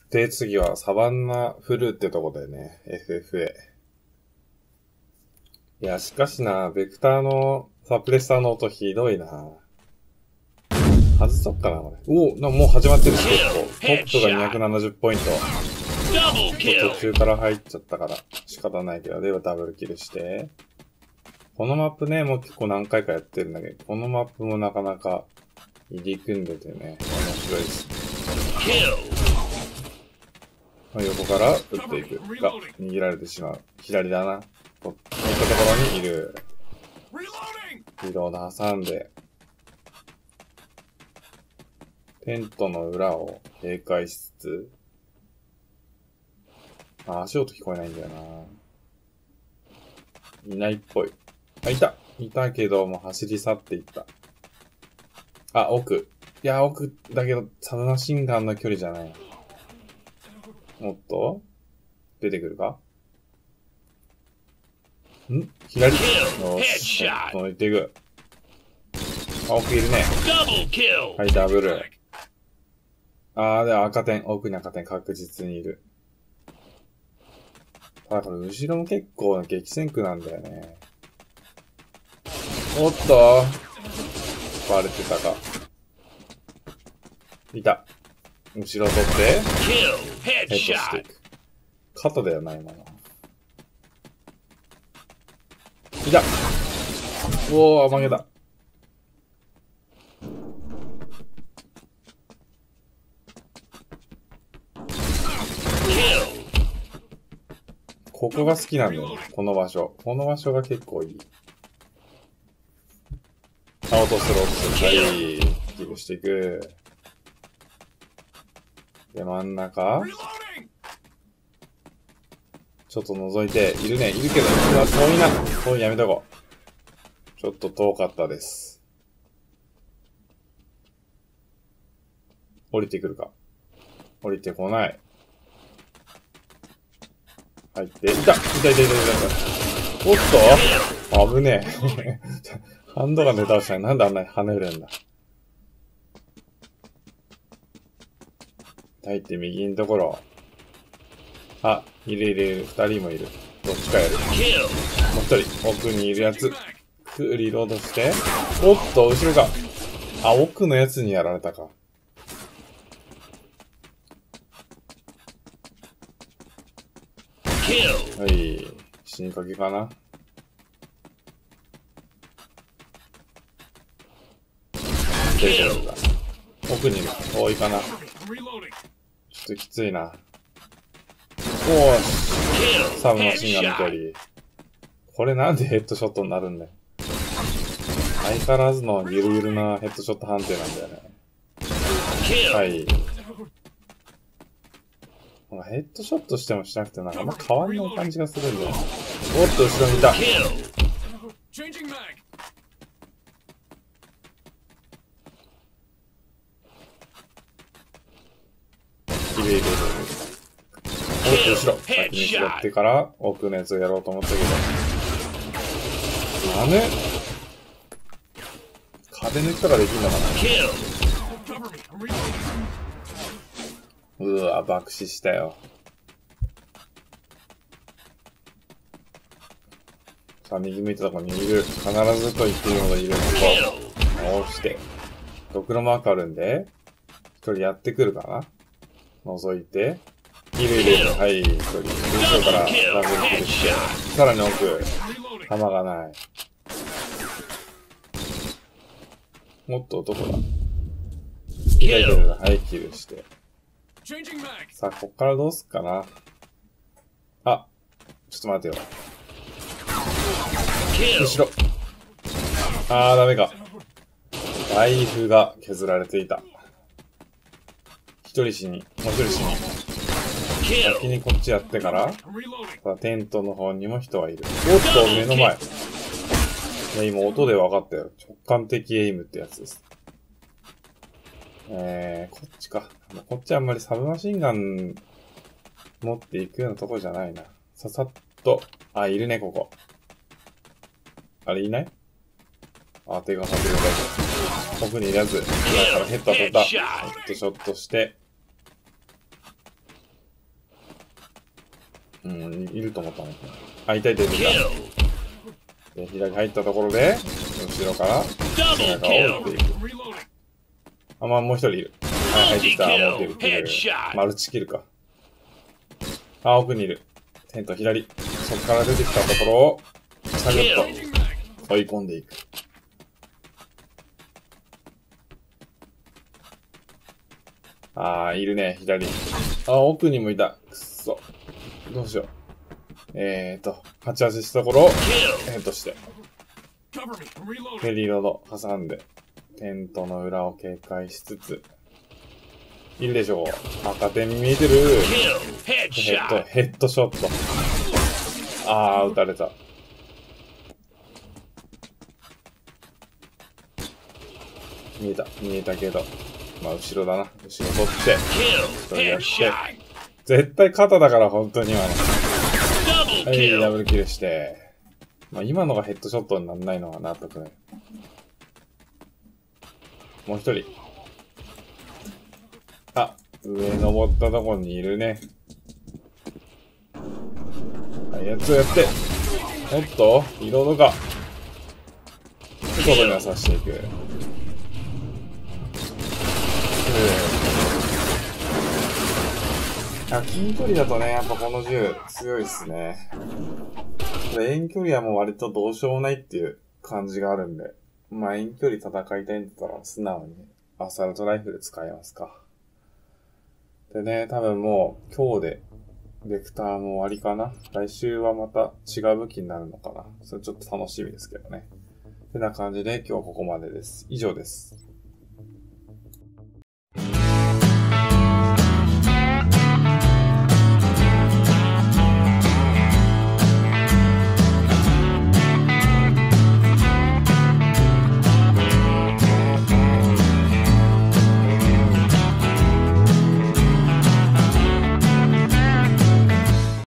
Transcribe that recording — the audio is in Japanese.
で、次はサバンナフルってとこだよね。FFA。いや、しかしな、ベクターのサプレッサーの音ひどいな。外そっかな、これ。もう始まってるし、結構。トップが270ポイント。途中から入っちゃったから仕方ないけど、ではダブルキルして。このマップね、もう結構何回かやってるんだけど、このマップもなかなか入り組んでてね、面白いです。横から撃っていくが、逃げられてしまう。左だな。こういったところにいる。リロード挟んで、テントの裏を警戒しつつ、足音聞こえないんだよな。いないっぽい。いたけど、もう走り去っていった。奥。いや、奥だけど、サブマシンガンの距離じゃない。おっと出てくるか左よし。行っていく。奥いるね。はい、ダブル。でも赤点。奥に赤点確実にいる。ただこれ後ろも結構激戦区なんだよね。おっとバレてたか。いた。後ろ取って、ヘッドしていく。肩だよな、今の。いた。負けた。ここが好きなんだよね。この場所。この場所が結構いい。落とす。はい。キルしていく。で、真ん中。ちょっと覗いて、いるけど、遠いな。遠いやめとこう。ちょっと遠かったです。降りてくるか。降りてこない。入って、いた。おっと危ねえ。ハンドガンで倒したらなんであんなに跳ねるんだ。入って右のところ。いる。二人もいる。どっちかやる。もう一人、奥にいるやつ。リロードして。おっと、後ろが。奥のやつにやられたか。はい。死にかけかな。出てるんだ。奥にいる。遠いかな。ちょっときついな。サブマシンガンの距離。これなんでヘッドショットになるんだよ。相変わらずのゆるゆるなヘッドショット判定なんだよね。はい。ヘッドショットしてもしなくてもあんま変わんない感じがするんだよ。おっと、後ろにいた。いる。おっと、後ろ。先に拾ってから奥のやつをやろうと思ったけど。壁抜きとかできんのかな。爆死したよ。さあ、右向いたとこにいる。必ずと言っているのがいるのと、押して。ドクロマークあるんで、一人やってくるかな。覗いて。いる。はい、一人。後ろからダブルキルして。さらに奥。弾がない。もっとどこだ。はい、キルして。さあ、こっからどうすっかな。ちょっと待てよ。後ろ。ダメか。ライフが削られていた。もう一人死に。先にこっちやってから、テントの方にも人はいる。おっと、目の前。いや、今音で分かったよ。直感的エイムってやつです。こっちか。こっちはあんまりサブマシンガン持っていくようなとこじゃないな。ささっと。いるね、ここ。あれいない？手が外れた。奥にいるやつ。だからヘッド当たった。ヘッドショットして。 うん、いると思ったんだけど。あ、いたいたいた。で、左入ったところで、後ろから背中を打っていく。あ、まあ、もう一人いる。はい、入ってきた。もう一人いる。マルチキルか。あ、奥にいる。テント左。そこから出てきたところを、サクッと追い込んでいく。あー、いるね、左。あ、奥にもいた。くっそ。どうしよう。88したところを、ヘッドして。ヘリロード挟んで、テントの裏を警戒しつつ、いるでしょう。赤点見えてる。ヘッドショット。あー、撃たれた。見えたけど。まあ、後ろだな。後ろ取って、一人やって。絶対肩だから、本当に今の。はい、ダブルキルして。まあ、今のがヘッドショットにならないのは納得ない。もう一人。あ、上登ったところにいるね。はい、やつをやって。おっと、リロードか。外には刺していく。近距離だとね、やっぱこの銃強いっすね。遠距離はもう割とどうしようもないっていう感じがあるんで。まあ遠距離戦いたいんだったら素直にアサルトライフル使いますか。でね、多分もう今日でベクターも終わりかな。来週はまた違う武器になるのかな。それちょっと楽しみですけどね。てな感じで今日はここまでです。以上です。